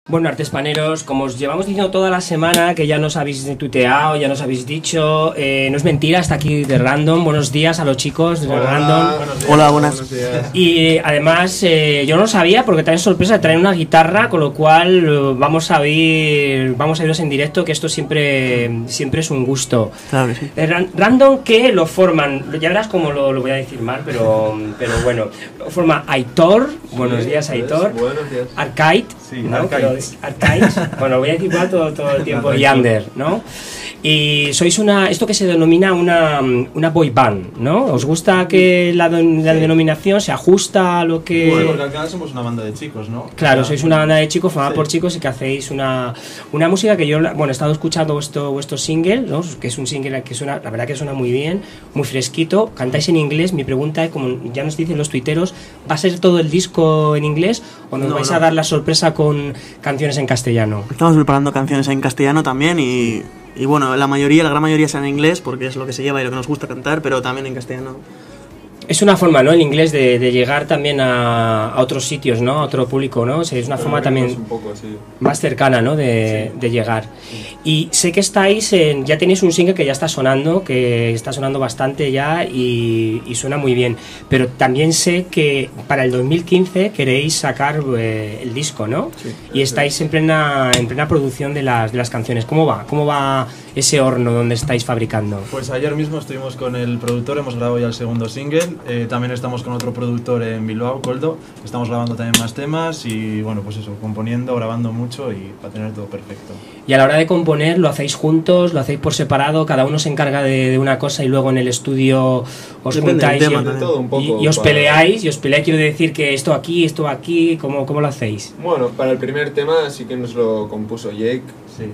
Bueno, artespaneros, como os llevamos diciendo toda la semana, que ya nos habéis tuteado, ya nos habéis dicho, no es mentira, está aquí de Random. Buenos días a los chicos de Random. Hola, buenas. Y además, yo no lo sabía porque traen sorpresa, traen una guitarra, con lo cual vamos a oíros en directo, que esto siempre es un gusto. Claro que sí. Random, que lo forman, ya verás cómo lo voy a decir mal, pero bueno, lo forma Aitor, buenos días Aitor, buenos días. Arcade, sí, ¿no? Arcade. Bueno, lo voy a decir igual todo el tiempo, y Under, ¿no? Y sois esto que se denomina una boy band, ¿no? ¿Os gusta que la denominación se ajusta a lo que...? Bueno, porque al final somos una banda de chicos, ¿no? Claro, sois una banda de chicos formada por chicos y que hacéis una música que yo, he estado escuchando vuestro single, ¿no? Que es un single que suena, la verdad que suena muy bien, muy fresquito, cantáis en inglés. Mi pregunta es, como ya nos dicen los tuiteros, ¿va a ser todo el disco en inglés o nos vais a dar la sorpresa con canciones en castellano? Estamos preparando canciones en castellano también y bueno, la gran mayoría será en inglés porque es lo que se lleva y lo que nos gusta cantar, pero también en castellano. Es una forma, ¿no? El inglés de llegar también a otros sitios, ¿no? A otro público, ¿no? O sea, es una forma también un poco, sí, más cercana, ¿no? De llegar. Y sé que estáis ya tenéis un single que ya está sonando bastante ya y suena muy bien. Pero también sé que para el 2015 queréis sacar el disco, ¿no? Sí, y estáis en plena producción de las canciones. ¿Cómo va ese horno donde estáis fabricando? Pues ayer mismo estuvimos con el productor, hemos grabado ya el segundo single. También estamos con otro productor en Bilbao, Coldo. Estamos grabando también más temas y bueno, pues eso, componiendo, grabando mucho y para tener todo perfecto. Y a la hora de componer, ¿lo hacéis juntos? ¿Lo hacéis por separado? ¿Cada uno se encarga de una cosa y luego en el estudio os juntáis y os peleáis? Quiero decir que esto aquí, ¿cómo lo hacéis? Bueno, para el primer tema sí que nos lo compuso Jake, Sí.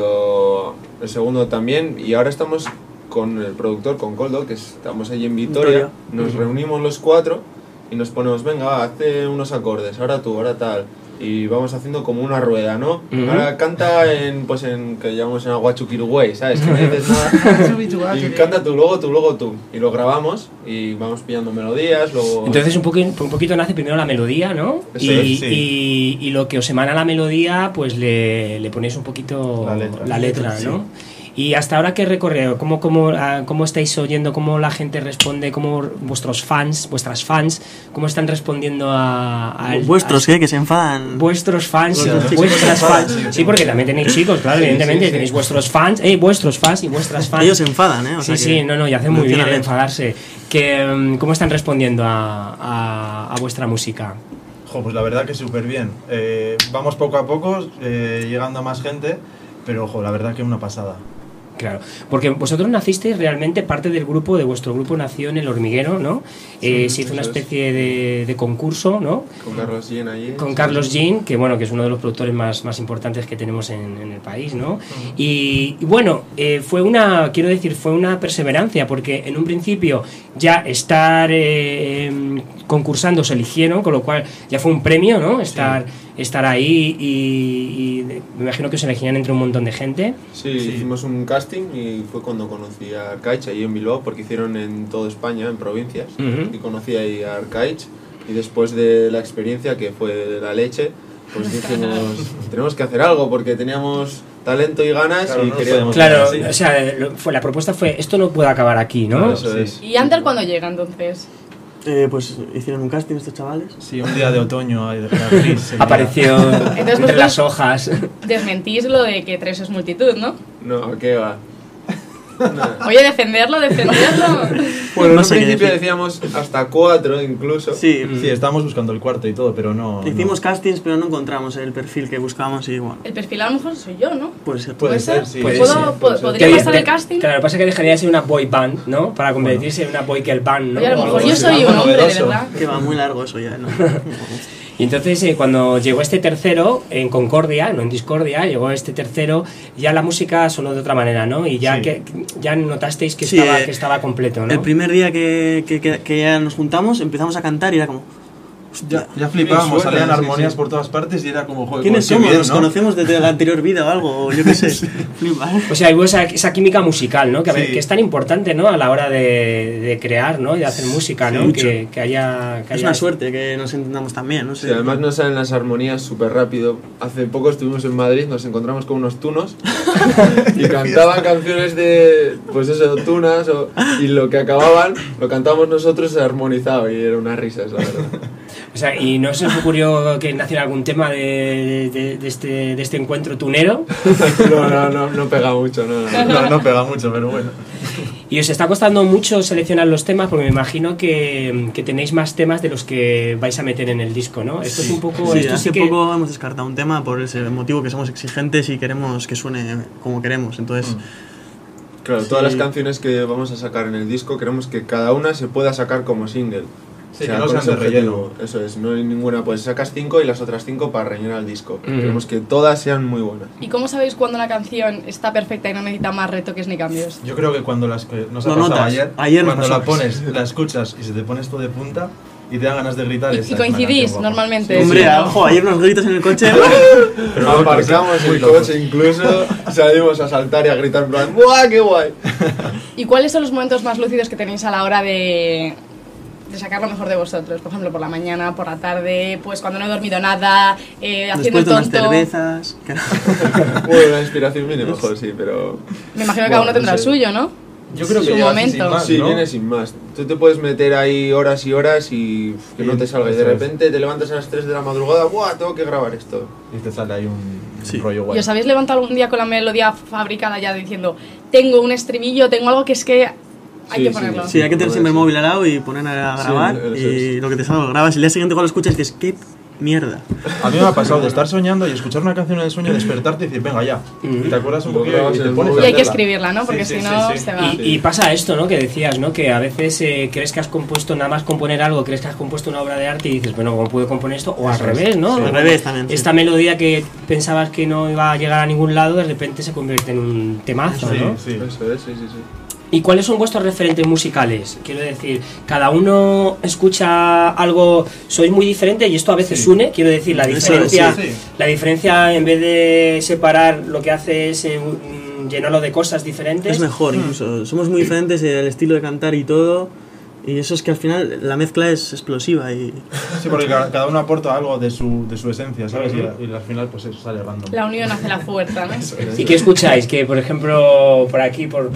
pero el segundo también, y ahora estamos con el productor, con Coldo, que estamos allí en Vitoria, nos reunimos los cuatro y nos ponemos, venga, va, hazte unos acordes, ahora tú, ahora tal, y vamos haciendo como una rueda, ¿no? Ahora canta en que llamamos en Aguachuquiruguay, ¿sabes? Que no dices nada, y canta tú, luego tú, y lo grabamos y vamos pillando melodías, luego... Entonces un poquito nace primero la melodía, ¿no? Y lo que os emana la melodía, pues le ponéis un poquito la letra, ¿no? Sí. Y hasta ahora, ¿qué recorrido? ¿Cómo estáis oyendo? ¿Cómo la gente responde? ¿Cómo vuestras fans, cómo están respondiendo a ¿Vuestros qué? Que se enfadan. Vuestros fans, vuestras fans. Sí, porque también tenéis chicos, claro, evidentemente. Tenéis vuestros fans, vuestros fans y vuestras fans. Ellos se enfadan, ¿eh? O sea y hacen muy bien enfadarse. ¿Cómo están respondiendo a vuestra música? Pues la verdad que súper bien. Vamos poco a poco, llegando a más gente, pero la verdad que una pasada. Claro, porque vosotros nacisteis realmente, parte del grupo, de vuestro grupo nació en El Hormiguero, ¿no? Se hizo una especie de concurso, ¿no? Con Carlos Jean allí. Con Carlos Jean, que bueno, que es uno de los productores más importantes que tenemos en el país, ¿no? Y bueno, fue una perseverancia, porque en un principio ya estar concursando se eligieron, con lo cual ya fue un premio, ¿no? Estar ahí y me imagino que os elegían entre un montón de gente. Sí, hicimos un casting y fue cuando conocí a Arcaich allí en Bilbao, porque hicieron en toda España, en provincias, y conocí ahí a Arcaich, y después de la experiencia, que fue de la leche, pues dijimos, tenemos que hacer algo, porque teníamos talento y ganas y queríamos... Claro, o sea, la propuesta fue, esto no puede acabar aquí, ¿no? Claro, eso es. ¿Y Under cuándo llega entonces? Pues hicieron un casting estos chavales. Sí, un día de otoño apareció entre las hojas. Desmentís lo de que 3 es multitud, ¿no? No, ¿qué va? No. Oye, defenderlo. Bueno, en un principio decíamos hasta 4 incluso. Sí, estábamos buscando el cuarto y todo, pero no... Hicimos castings, pero no encontramos el perfil que buscábamos y bueno... El perfil a lo mejor soy yo, ¿no? Puede ser, sí. ¿Podría pasar el casting? Claro, lo que pasa es que dejaría de ser una boy band, ¿no? Para convertirse en una boy girl band, ¿no? Oye, a lo mejor yo soy un hombre, de verdad. Que va muy largo eso ya, ¿no? Y entonces cuando llegó este tercero, en Concordia, no en Discordia, llegó este tercero, ya la música sonó de otra manera, ¿no? Y ya ya notasteis que estaba completo, ¿no? El primer día que ya nos juntamos, empezamos a cantar y era como... Ya flipábamos, Suena, salían sí, armonías sí. por todas partes y era como, joder, ¿Quiénes qué somos? bien, ¿Nos ¿no? conocemos desde la anterior vida o algo? Yo qué sé. Flipa, ¿eh? O sea, hubo esa química musical, ¿no? Que, Sí. que es tan importante, ¿no? A la hora de crear, ¿no? Y de hacer música, ¿no? Sí, Que haya... Es una suerte que nos entendamos tan bien, no sé. Sí, además nos salen las armonías súper rápido. Hace poco estuvimos en Madrid, nos encontramos con unos tunos y cantaban canciones de, pues eso, tunas, y lo que acababan, lo cantábamos nosotros, se armonizaba y era una risa, la verdad. O sea, ¿y no se os ocurrió que naciera algún tema de este encuentro tunero? No pega mucho, no. No pega mucho, pero bueno. Y os está costando mucho seleccionar los temas, porque me imagino que tenéis más temas de los que vais a meter en el disco, ¿no? Esto es un poco... Sí, esto hace sí que... poco hemos descartado un tema por ese motivo que somos exigentes y queremos que suene como queremos, entonces... Claro, Sí. todas las canciones que vamos a sacar en el disco queremos que cada una se pueda sacar como single. Sí, que no con sean ese de relleno. objetivo. Eso es, no hay ninguna, pues sacas 5 y las otras 5 para rellenar el disco. Queremos que todas sean muy buenas. ¿Y cómo sabéis cuando una canción está perfecta y no necesita más retoques ni cambios? Yo creo que cuando nos ha Lo pasado notas. Ayer nos cuando pasó. la pones, la escuchas y se te pone esto de punta y te dan ganas de gritar. Y esa es una coincidís canción guapa. normalmente. Hombre, Sí, ¿no? ojo, ayer unos gritos en el coche. Pero Aparcamos muy el locos. coche incluso, salimos a saltar y a gritar en plan ¡buah, qué guay! ¿Y cuáles son los momentos más lúcidos que tenéis a la hora de sacar lo mejor de vosotros? Por ejemplo, por la mañana, por la tarde, pues cuando no he dormido nada, haciendo Después el de unas tonto. cervezas. Bueno, la inspiración viene mejor, sí, pero... Me imagino que cada uno Bueno, tendrá no el sé. suyo, ¿no? Yo creo que Su llega así momento. sin más, Sí, ¿no? viene sin más. Tú te puedes meter ahí horas y horas y que no te salga. Y de eso es. repente te levantas a las 3 de la madrugada, ¡buah, tengo que grabar esto! Y te sale ahí un Sí. rollo ¿Y guay. os habéis levantado algún día con la melodía fabricada ya diciendo, tengo un estribillo, tengo algo que es que hay Sí, que sí. ponerlo? Sí, hay que tener siempre el móvil al lado y poner a grabar eso y lo que te salga lo grabas. Y el día siguiente cuando lo escuchas dices, qué mierda. A mí me ha pasado de estar soñando y escuchar una canción en el sueño, despertarte y decir, venga ya. Y te acuerdas un Lo poquito grabas y en te el pones móvil. a Y hay que hacerla. escribirla, ¿no? Porque Sí, si sí, no, sí, sí. se va. Y pasa esto, ¿no? Que decías, ¿no? Que a veces crees que has compuesto, nada más componer algo, crees que has compuesto una obra de arte y dices, bueno, ¿cómo puedo componer esto? O al revés, ¿no? Sí, al revés también, sí. Esta melodía que pensabas que no iba a llegar a ningún lado, de repente se convierte en un temazo, Sí, ¿no? sí. Eso es, sí. ¿Y cuáles son vuestros referentes musicales? Quiero decir, cada uno escucha algo, sois muy diferentes y esto a veces une, quiero decir, la Eso, diferencia, sí. la diferencia en vez de separar lo que hace es llenarlo de cosas diferentes. Es mejor incluso. Somos muy diferentes el estilo de cantar y todo. Y eso es que al final la mezcla es explosiva y... Sí, porque cada uno aporta algo de su esencia, ¿sabes? Y al final pues eso sale random. La unión hace la fuerza, ¿no? ¿Y qué escucháis? Que por ejemplo, por aquí, por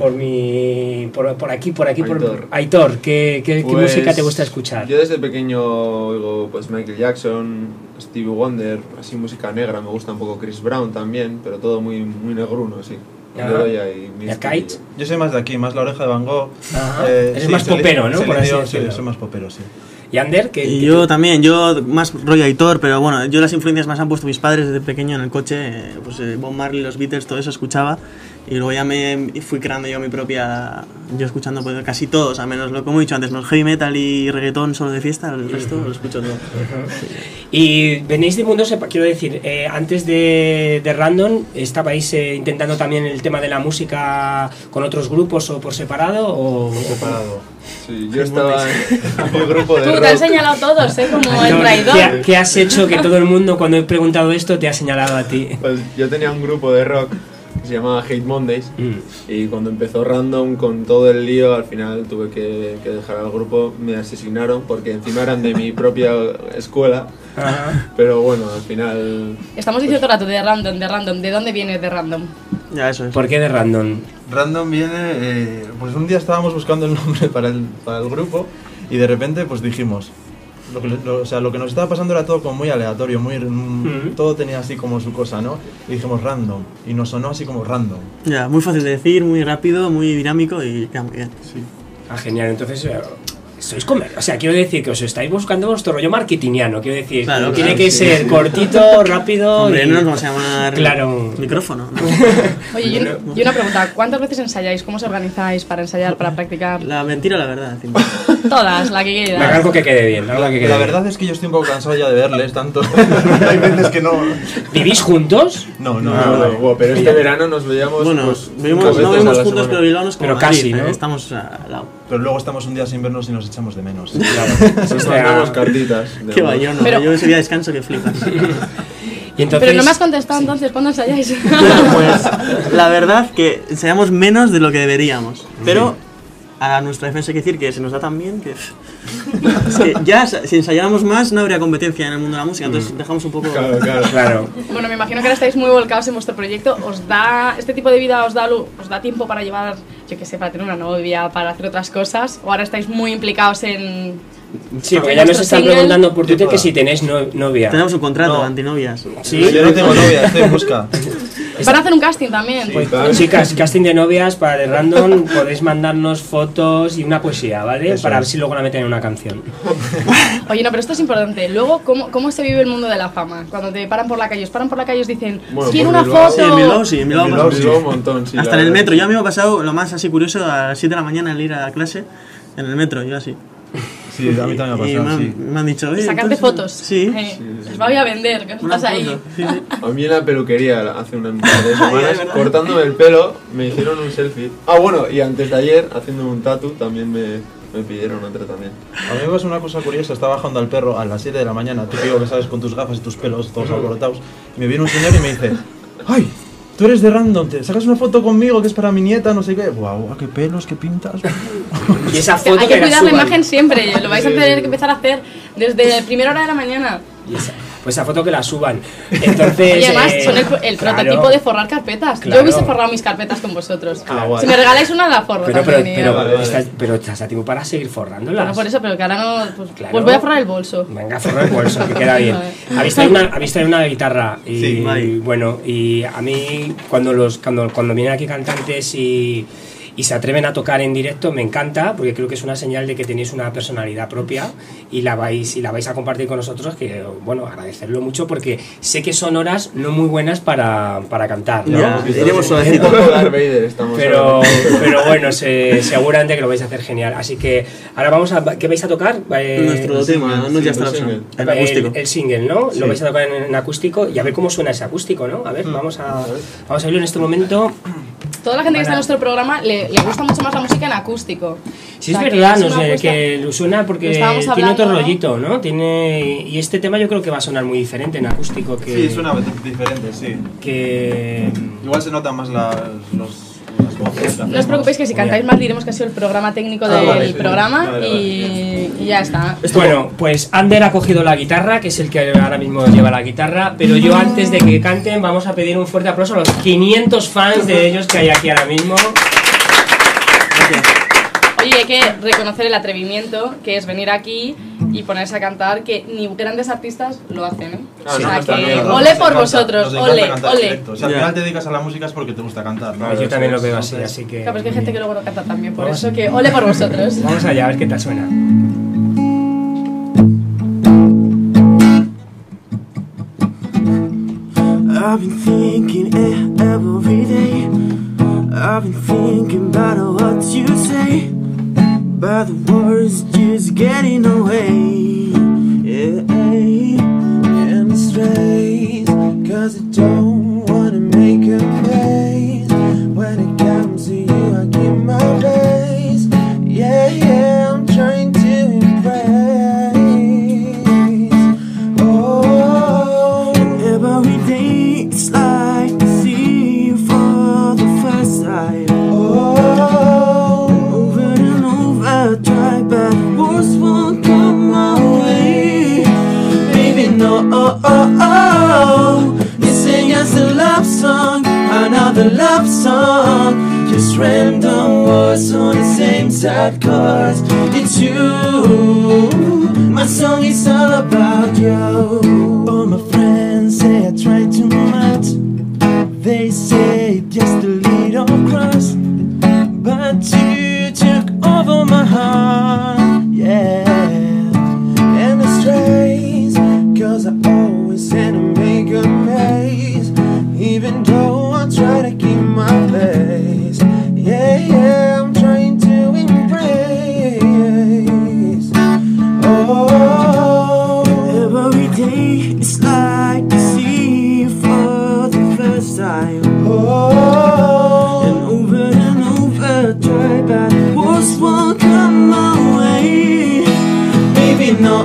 Aitor, ¿qué Pues, música te gusta escuchar? Yo desde pequeño oigo pues Michael Jackson, Stevie Wonder, así música negra, me gusta un poco Chris Brown también, pero todo muy negruno, sí. Ajá. Le doy ahí mi ¿Y a estilillo. Kite? Yo soy más de aquí, más la oreja de Van Gogh. Ajá. Eres más popero, ¿no? Por así decirlo. Sí, soy más popero, sí. ¿Y Ander? Y yo también, yo más rollo Aitor, pero bueno, yo las influencias más han puesto mis padres desde pequeño en el coche, pues Bob Marley, los Beatles, todo eso escuchaba. Y luego ya me fui creando yo mi propia... Yo escuchando pues, casi todos, a menos lo como he dicho antes, menos heavy metal y reggaetón solo de fiesta, el resto lo escucho todo. Y venís de mundo, quiero decir, antes de Random, ¿estabais intentando también el tema de la música con otros grupos o por separado? O Separado. Sí, yo estaba en un grupo de Tú rock. te has señalado todos, ¿eh? Como el ¿Qué, traidor. qué has hecho que todo el mundo, cuando he preguntado esto, te ha señalado a ti? Pues yo tenía un grupo de rock que se llamaba Hate Mondays y cuando empezó Random con todo el lío al final tuve que dejar al grupo, me asesinaron porque encima eran de mi propia escuela, Ajá. pero bueno, al final... Estamos diciendo todo el rato de random. ¿De dónde viene de random? Ya, eso es. ¿Por qué de Random? Random viene, pues un día estábamos buscando el nombre para el grupo y de repente pues dijimos, lo que nos estaba pasando era todo como muy aleatorio, todo tenía así como su cosa, ¿no? Y dijimos random y nos sonó así como random. Ya, muy fácil de decir, muy rápido, muy dinámico y queda muy bien. Sí. Ah, genial. Entonces, sois o sea, quiero decir que os estáis buscando vuestro rollo marketingiano. Quiero decir, Claro, tiene claro, que sí. ser cortito, rápido. Hombre, y... no nos vamos a llamar Claro. micrófono, ¿no? Oye, y una pregunta. ¿Cuántas veces ensayáis? ¿Cómo os organizáis para ensayar, para practicar? La mentira, la verdad. Encima. Todas, la que quieras. Algo que quede bien, algo que quede La bien. verdad es que yo estoy un poco cansado ya de verles tanto. Hay veces que no. ¿Vivís juntos? No. Bueno, pero este verano nos veíamos. Bueno, pues, no veces a vivimos la juntos, semana. pero Bilbao no es como Pero Madrid, casi, ¿no? Estamos al lado. Pero luego estamos un día sin vernos y nos echamos de menos. Nos mandamos cartitas. de Qué amor. vaya, no. Pero- Yo ese día descanso que flipas. Y entonces, Pero no me has contestado entonces, ¿cuándo ensayáis? Pues la verdad que ensayamos menos de lo que deberíamos. Pero a nuestra defensa hay que decir que se nos da tan bien que... Es que ya si ensayáramos más no habría competencia en el mundo de la música, entonces dejamos un poco... Claro. claro. Bueno, me imagino que ahora estáis muy volcados en vuestro proyecto. Este tipo de vida os da tiempo para llevar, yo qué sé, para tener una novia, para hacer otras cosas? ¿O ahora estáis muy implicados en...? Sí, porque ya nos vuestro están single? preguntando por Twitter que si tenéis novia. Tenemos un contrato No. de antinovias. Sí, Yo no tengo novia, estoy en busca. Van a hacer un casting también. Pues chicas, casting de novias para The Random, podéis mandarnos fotos y una poesía, ¿vale? Eso Para ver es. si luego la meten en una canción. Oye, no, pero esto es importante. Luego, ¿cómo se vive el mundo de la fama? Cuando te paran por la calle, os dicen, Bueno, quiero por una Bilbao- foto. Sí, en Bilbao sí, en Bilbao En pasa Bilbao mucho. Un montón, sí. Hasta la en el verdad. metro. Yo a mí me ha pasado lo más así curioso a las 7 de la mañana al ir a clase en el metro, yo así. Sí, a mí también me Y ha pasado, sí. me han dicho, Sacarte entonces- fotos. Sí. Les voy a vender, que Una estás ahí. foto, sí, sí. A mí en la peluquería hace un par de semanas, ¿verdad? cortándome el pelo, me hicieron un selfie. Ah, bueno, y antes de ayer, haciendo un tatu, también me pidieron otro también. A mí me pasa una cosa curiosa, estaba bajando al perro a las 7 de la mañana, típico que sabes con tus gafas y tus pelos todos alborotados, y me viene un señor y me dice, ¡ay! Tú eres de Random, te sacas una foto conmigo que es para mi nieta, no sé qué. ¡Guau! ¡Qué pelos, qué pintas! Y esa foto Hay que la cuidar la suban. imagen siempre. Lo vais a tener que empezar a hacer desde primera hora de la mañana. Pues esa foto que la suban. Entonces, Y además son el claro. prototipo de forrar carpetas. Claro. Yo hubiese forrado mis carpetas con vosotros. Ah, guay. Si me regaláis una, la forro Pero, también. pero, y- pero estás a tiempo para seguir forrándolas. Bueno, por eso, pero que ahora no... Pues, Claro. pues voy a forrar el bolso. Venga, forra el bolso, que queda bien. Habéis traído una guitarra y Sí, vale. bueno, y a mí cuando vienen aquí cantantes y se atreven a tocar en directo me encanta, porque creo que es una señal de que tenéis una personalidad propia y la vais a compartir con nosotros, que bueno, agradecerlo mucho porque sé que son horas no muy buenas para cantar, ¿no? Ya, iremos Un suavecito. poco Darth Vader estamos Pero ahora. bueno, seguramente que lo vais a hacer genial. Así que ahora ¿qué vais a tocar? Nuestro tema, single, no sí, ya está el la single. opción. En acústico. El single, ¿no? Sí. Lo vais a tocar en acústico y a ver cómo suena ese acústico, ¿no? A ver, vamos a verlo en este momento. Toda la gente que está en nuestro programa le gusta mucho más la música en acústico. Sí, O sea, es que verdad, es una apuesta- que lo suena porque Lo estábamos tiene hablando, otro ¿no? rollito, ¿no? Y este tema yo creo que va a sonar muy diferente en acústico que... Sí, suena diferente, sí. que Igual se notan más las voces. No os preocupéis que si cantáis mal diremos que ha sido el programa técnico del vale, sí. programa Vale, y ya está. Bueno, pues Ander ha cogido la guitarra, que es el que ahora mismo lleva la guitarra, pero yo antes de que canten vamos a pedir un fuerte aplauso a los 500 fans de ellos que hay aquí ahora mismo. Oye, hay que reconocer el atrevimiento que es venir aquí y ponerse a cantar, que ni grandes artistas lo hacen, ¿eh? Ah, O no, sea está que bien. ole por vosotros, Nos encanta ole, cantar en ole. directo. Si al Ya. final te dedicas a la música es porque te gusta cantar, ¿no? Yo también lo veo Entonces, así que... Claro, pero es que hay gente que luego no canta también, por Vamos. eso que ole por vosotros. Vamos allá, a ver qué tal suena. I've been thinking every day. I've been thinking about what you say, but the words just getting away. Yeah, and it's strange, 'cause I don't wanna make a mess. When it comes to you, I give my best. Yeah, I'm trying to impress. Oh, every day it's like I see you for the first time. Oh, over and over, try, but words won't come my way. Baby, no, you sing us a love song, another love song. Just random words on the same sad chords. It's you, my song is all about you. All my friends say I try too much. They say just a little cross, but you took over my heart, yeah. And it's strange, 'cause I always had to make a mess, even though I try to keep my place. Yeah, I'm trying to embrace. time. Oh, and over, try but worst won't come my way. Maybe no,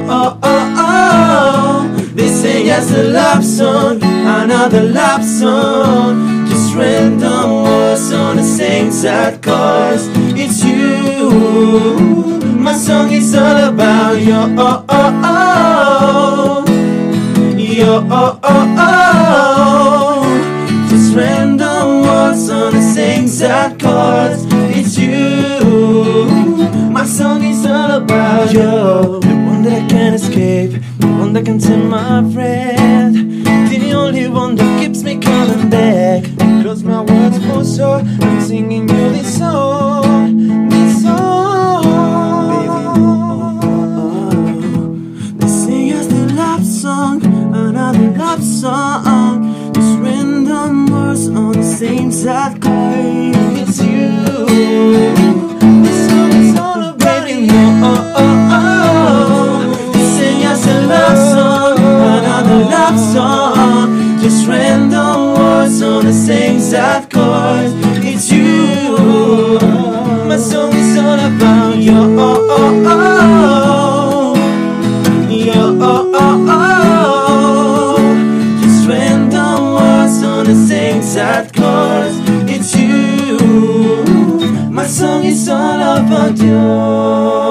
they say yes a love song, another love song, just random words on the same sad chords. It's you, my song is all about you. Just random words on the same sad chords. It's you, my song is all about you. The one that I can't escape, the one that can take my breath, the only one that keeps me coming back. Close my words for sure, I'm singing you this song, this song. Baby, they sing us the love song, another love song, just random words on the same sad chord. It's you, this song is all about you. They sing us a love song, another love song, just random words on the same sad chord. It's you, my song is all about you. Just random words on the same sad chords. It's you, my song is all about you.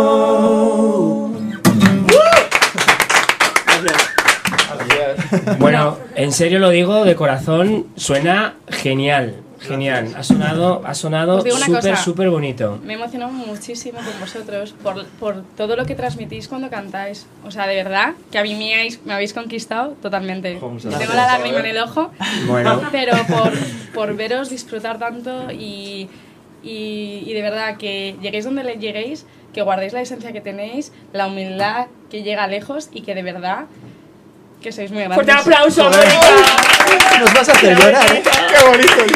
Bueno, en serio lo digo, de corazón, suena genial. Genial, ha sonado Os digo una cosa, súper bonito. Me he emocionado muchísimo con vosotros por todo lo que transmitís cuando cantáis. O sea, de verdad, que a mí me habéis conquistado totalmente. Tengo la lágrima en el ojo, Bueno. pero por veros disfrutar tanto y de verdad que lleguéis donde lleguéis, que guardéis la esencia que tenéis, la humildad que llega lejos y que de verdad que sois muy grandes. ¡Fuerte aplauso! Nos vas a hacer llorar, ¿eh? ¡Qué bonito!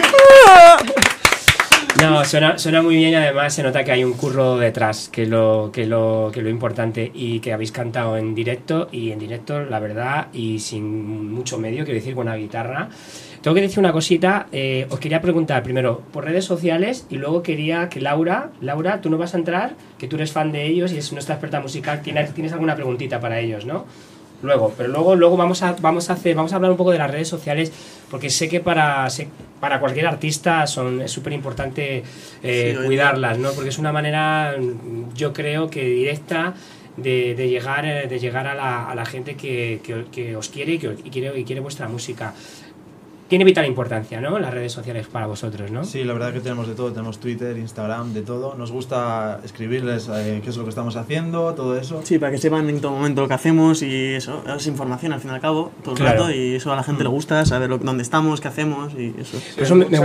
No, suena muy bien y además se nota que hay un curro detrás, que lo importante, y que habéis cantado en directo, y en directo, la verdad, y sin mucho medio, quiero decir, con una guitarra. Tengo que decir una cosita, os quería preguntar primero por redes sociales y luego quería que Laura, tú no vas a entrar, que tú eres fan de ellos y es nuestra experta musical, tienes alguna preguntita para ellos, ¿no? Pero luego vamos a hablar un poco de las redes sociales, porque sé que para cualquier artista es súper importante cuidarlas, ¿no? Porque es una manera, yo creo que directa de llegar a la gente que os quiere y quiere vuestra música. Tiene vital importancia, ¿no? Las redes sociales para vosotros, ¿no? Sí, la verdad que tenemos de todo, tenemos Twitter, Instagram, de todo. Nos gusta escribirles qué es lo que estamos haciendo, todo eso. Sí, para que sepan en todo momento lo que hacemos y eso, es información al fin y al cabo, todo el rato, y eso a la gente le gusta, saber dónde estamos, qué hacemos y eso. Por eso me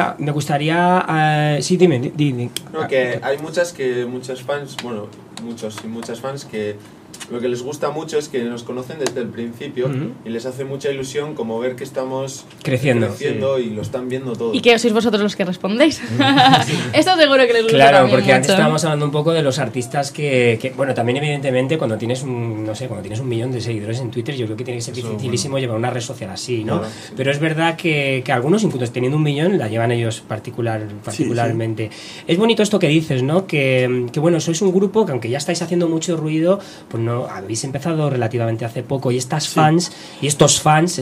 gustaría sí, dime. No, que hay muchos fans, bueno, muchos y muchas fans que lo que les gusta mucho es que nos conocen desde el principio y les hace mucha ilusión como ver que estamos creciendo sí. Y lo están viendo todo. Y que sois vosotros los que respondéis. Esto seguro que les gusta. Claro, también porque mucho. Antes estábamos hablando un poco de los artistas que bueno, también evidentemente cuando tienes un millón de seguidores en Twitter, yo creo que tiene que ser dificilísimo llevar una red social así, ¿no? Claro, sí. Pero es verdad que algunos, incluso teniendo 1 millón, la llevan ellos particularmente. Sí. Es bonito esto que dices, ¿no? Que bueno, sois un grupo que aunque ya estáis haciendo mucho ruido, pues no habéis empezado relativamente hace poco, y estos fans, estos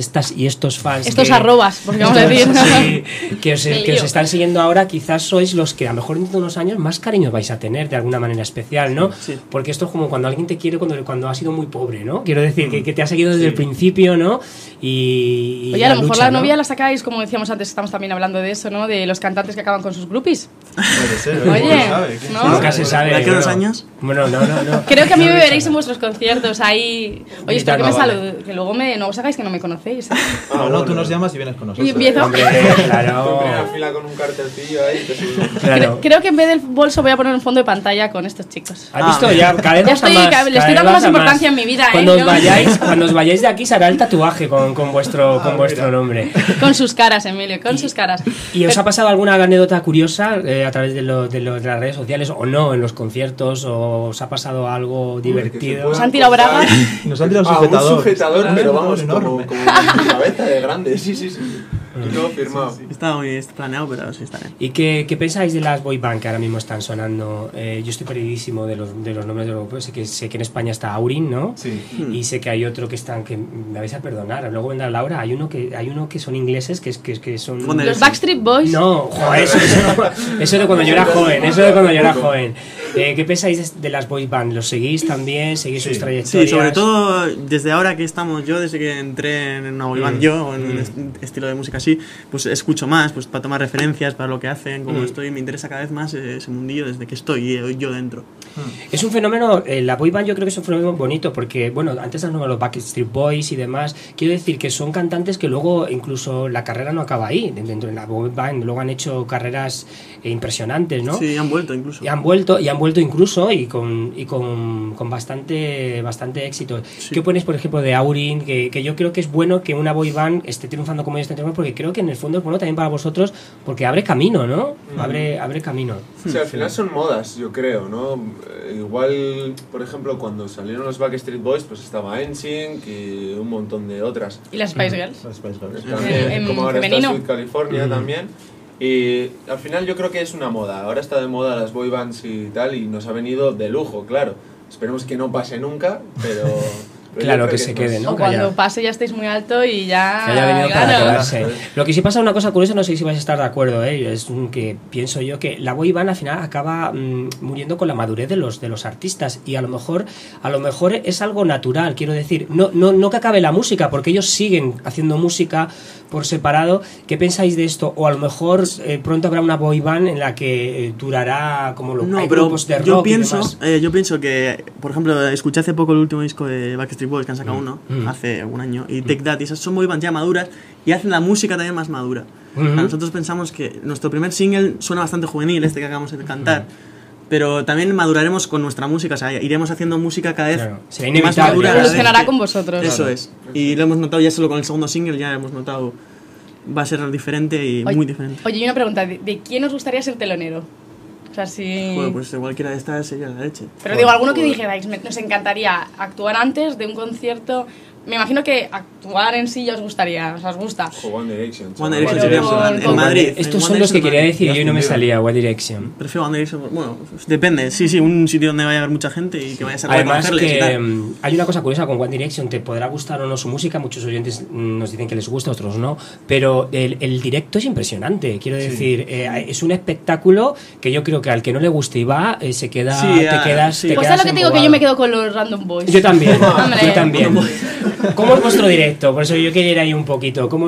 arrobas, porque vamos a decir que os están siguiendo ahora, quizás sois los que a lo mejor dentro de unos años más cariños vais a tener de alguna manera especial, ¿no? Sí. Porque esto es como cuando alguien te quiere cuando has sido muy pobre, ¿no? Quiero decir, que te ha seguido desde el principio, ¿no? Y oye, a lo mejor la novia la sacáis, como decíamos antes, estamos también hablando de eso, ¿no? De los cantantes que acaban con sus groupies. Puede ser, oye, ¿no? Nunca se sabe. ¿De qué unos años? Bueno, no. Creo que a mí me veréis en vuestros conciertos ahí. Oye, espero que me saluden, que luego no os hagáis que no me conocéis. No, tú nos llamas y vienes con nosotros. Y empiezo. Hombre, claro. Tú en primera fila con un cartelcillo ahí. Claro. Creo que en vez del bolso voy a poner un fondo de pantalla con estos chicos. ¿Has visto? Ya cada vez le estoy dando más importancia en mi vida. Cuando os vayáis de aquí se hará el tatuaje con vuestro nombre. Con sus caras, Emilio, con sus caras. ¿Y os ha pasado alguna anécdota curiosa a través de las redes sociales o no, en los conciertos? ¿O os ha pasado algo divertido? ¿Os han tirado bragas? Nos han tirado un sujetador, pero vamos, como una cabeza de grande, sí. Y todo firmado. Está muy planeado, pero sí está bien. ¿Y qué pensáis de las boy band que ahora mismo están sonando? Yo estoy perdidísimo de los nombres de los grupos. Sé que en España está Aurin, ¿no? Sí. Y sé que hay otro que me vais a perdonar. Luego vendrá Laura. Hay uno que son ingleses que son... Los Backstreet Boys. No, joder, eso de cuando yo era joven. ¿Qué pensáis de las boy band? ¿Los seguís también? ¿Seguís sus trayectorias? Sí, sobre todo desde ahora que estamos, yo desde que entré en una boy band o en un estilo de música así, pues escucho más, pues para tomar referencias, para lo que hacen, como estoy, me interesa cada vez más ese mundillo desde que estoy yo dentro. Es un fenómeno, la boy band yo creo que es un fenómeno bonito porque, bueno, antes has nombrado los Backstreet Boys y demás, quiero decir que son cantantes que luego incluso la carrera no acaba ahí, dentro de la boy band, luego han hecho carreras impresionantes, ¿no? Sí, han vuelto incluso. Y han vuelto incluso y con bastante éxito. Sí. ¿Qué opináis, por ejemplo, de Aurin? Que yo creo que es bueno que una boy band esté triunfando como ellos están triunfando, porque creo que en el fondo es bueno también para vosotros, porque abre camino, ¿no? Abre camino. Sí, al final son modas, yo creo, ¿no? Igual, por ejemplo, cuando salieron los Backstreet Boys, pues estaba NSYNC y un montón de otras. ¿Y las Spice Girls? Las Spice Girls. También, como ahora femenino. está Sweet California también. Y al final yo creo que es una moda. Ahora está de moda las boy bands y tal, y nos ha venido de lujo, claro. Esperemos que no pase nunca, pero claro, que se quede, ¿no? O cuando pase ya estéis muy alto y ya... Que haya venido para claro. quedarse. Lo que sí pasa, una cosa curiosa, no sé si vais a estar de acuerdo, es que pienso yo que la boy band al final acaba muriendo con la madurez de los artistas, y a lo mejor es algo natural, quiero decir, no que acabe la música, porque ellos siguen haciendo música por separado. ¿Qué pensáis de esto? O a lo mejor pronto habrá una boy band en la que durará como hay grupos de rock yo pienso que, por ejemplo, escuché hace poco el último disco de Backstreet Boys, que han sacado uno hace un año, y Take That, y esas son boy bands ya maduras y hacen la música también más madura. Nosotros pensamos que nuestro primer single suena bastante juvenil, este que acabamos de cantar, pero también maduraremos con nuestra música, o sea, iremos haciendo música cada vez más madura. Evolucionará con vosotros. Eso es. Y lo hemos notado ya solo con el segundo single, ya hemos notado, va a ser diferente y muy diferente. Oye, y una pregunta, ¿de quién os gustaría ser telonero? O sea, si... Bueno, pues cualquiera de estas sería la leche. Pero digo, alguno que dijerais, nos encantaría actuar antes de un concierto. Me imagino que actuar en sí ya os gustaría, os gusta. O One Direction. One Direction sería en Madrid. Estos son los que quería decir yo y no me salía, One Direction. Prefiero One Direction, bueno, pues depende. Sí, un sitio donde vaya a haber mucha gente y que vaya a ser además que hay una cosa curiosa con One Direction, te podrá gustar o no su música, muchos oyentes nos dicen que les gusta, otros no, pero el directo es impresionante, quiero decir, es un espectáculo que yo creo que al que no le guste y va, se queda, te quedas pues es lo que te digo, que yo me quedo con los Random Boys. Yo también. ¿Cómo es vuestro directo? Por eso yo quería ir ahí un poquito. ¿Cómo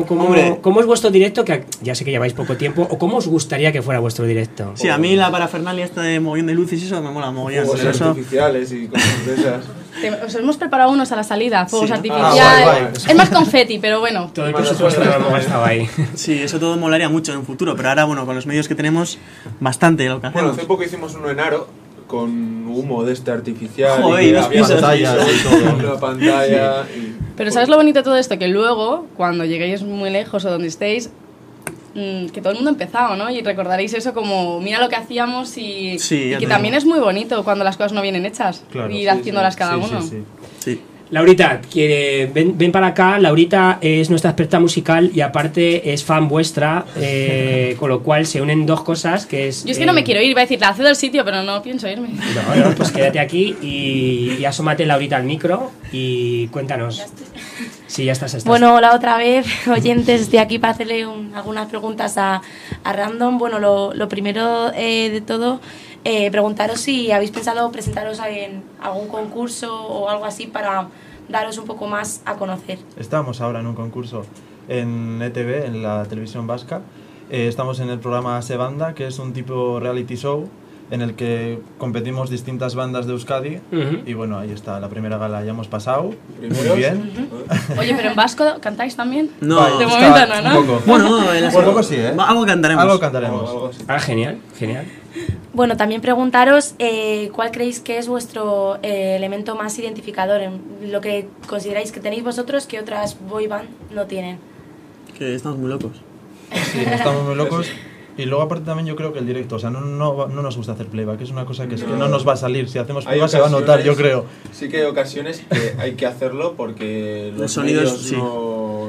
es vuestro directo? Que ya sé que lleváis poco tiempo. ¿O cómo os gustaría que fuera vuestro directo? Sí, a mí la parafernalia esta de mogollón de luces y eso me mola mogollón. Fuegos artificiales y cosas de esas. Os hemos preparado unos a la salida, fuegos artificiales. Guay. Es más confeti, pero bueno. Todo el presupuesto no hemos gastado ahí. Sí, eso todo molaría mucho en un futuro, pero ahora, bueno, con los medios que tenemos, bastante lo que hacemos. Bueno, hace poco hicimos uno en Aro con humo de este artificial. Joder, y los había pantallas y todo. una pantalla. Y... Pero ¿sabes lo bonito de todo esto? Que luego, cuando lleguéis muy lejos o donde estéis, que todo el mundo ha empezado, ¿no? Y recordaréis eso como, mira lo que hacíamos y que también es muy bonito cuando las cosas no vienen hechas. Claro, ir haciéndolas cada uno. Sí. Laurita, ven para acá. Laurita es nuestra experta musical y aparte es fan vuestra, con lo cual se unen dos cosas que es... Yo es que no me quiero ir, iba a decir, la cedo del sitio, pero no pienso irme. No, pues quédate aquí y asómate, Laurita, al micro y cuéntanos. Ya estoy. Sí, ya estás. Bueno, hola otra vez, oyentes, estoy aquí para hacerle algunas preguntas a Random. Bueno, lo primero de todo, preguntaros si habéis pensado presentaros en algún concurso o algo así para daros un poco más a conocer. Estamos ahora en un concurso en ETV, en la televisión vasca. Estamos en el programa Se Banda, que es un tipo reality show en el que competimos distintas bandas de Euskadi. Y bueno, ahí está, la primera gala ya hemos pasado. Muy bien. Oye, pero en vasco cantáis también. No, de momento no. Un poco. Bueno, un poco sí, ¿eh? Algo cantaremos. Algo cantaremos. Algo así. Genial. Bueno, también preguntaros cuál creéis que es vuestro elemento más identificador, en lo que consideráis que tenéis vosotros que otras boy band no tienen. Que estamos muy locos. Sí, estamos muy locos. Y luego aparte también yo creo que el directo, o sea, no nos gusta hacer playback, es una cosa que no nos va a salir, si hacemos playback se va a notar, yo creo. Sí que hay ocasiones que hay que hacerlo porque los sonidos medios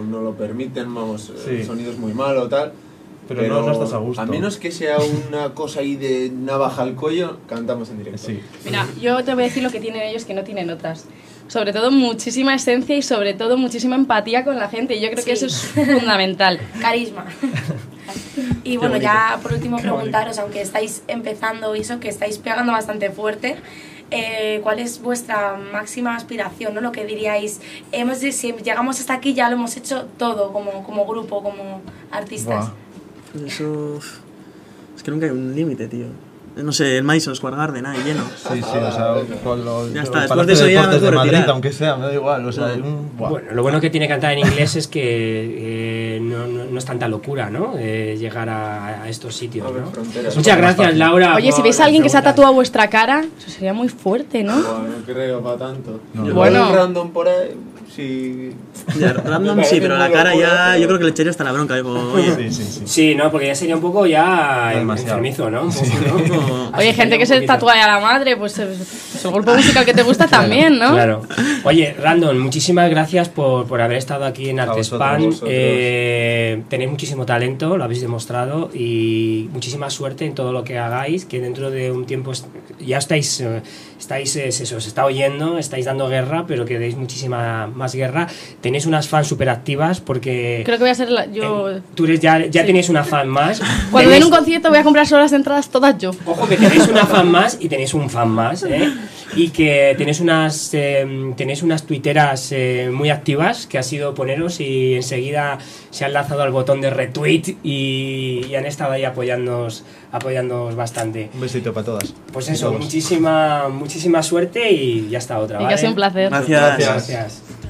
no lo permiten, vamos, Sí. el sonido es muy malo, tal. Pero no estás a gusto. A menos que sea una cosa ahí de navaja al cuello, cantamos en directo. Sí. Mira, yo te voy a decir lo que tienen ellos que no tienen otras. Sobre todo muchísima esencia y sobre todo muchísima empatía con la gente. Y yo creo que eso es fundamental. Carisma. Y bueno, ya por último preguntaros, aunque estáis empezando y eso, que estáis pegando bastante fuerte, ¿cuál es vuestra máxima aspiración, ¿no? Lo que diríais, si llegamos hasta aquí ya lo hemos hecho todo como grupo, como artistas. Buah. Eso... Es que nunca hay un límite, tío. No sé, el Madison Square Garden, ahí lleno. Sí, o sea, con los Ya está, los después de Palacios eso ya me Deportes de puedo Madrid, retirar. aunque sea, me da igual, o sea, buah. Bueno, lo bueno que tiene cantar en inglés es que no es tanta locura, ¿no? Llegar a estos sitios, Abre ¿no? fronteras. Muchas gracias, Laura. Oye, si por veis a las alguien que se ha preguntas. tatuado vuestra cara, eso sería muy fuerte, ¿no? Buah, no creo para tanto. No. Igual Bueno. un random por ahí, sí. Ya, random Me sí, parece pero muy la cara locura, ya... pero- Yo creo que le echaría hasta la bronca. Digo, oye, Sí. Sí, no, porque ya sería un poco ya Demasiado. enfermizo, ¿no? Un poco, ¿no? como- Oye, gente que se tatúa a la madre, pues es un grupo musical que te gusta también, ¿no? Claro. Oye, Random, muchísimas gracias por haber estado aquí en Artespan. vosotros. Tenéis muchísimo talento, lo habéis demostrado, y muchísima suerte en todo lo que hagáis, que dentro de un tiempo ya estáis os está oyendo, estáis dando guerra, pero que deis muchísima más guerra. Tenéis unas fans súper activas porque... Creo que voy a ser yo... tú eres ya Sí. tenéis una fan más. Cuando den Tenéis- un concierto voy a comprar solo las entradas todas yo. Ojo que tenéis una fan más y tenéis un fan más, ¿eh? Y que tenéis unas tuiteras muy activas, que ha sido poneros y enseguida se han lanzado al botón de retweet y han estado ahí apoyándonos bastante. Un besito para todas. Pues Y eso, todos. muchísima suerte y ya está otra, Y que ¿vale? ha sido un placer. Gracias. Gracias.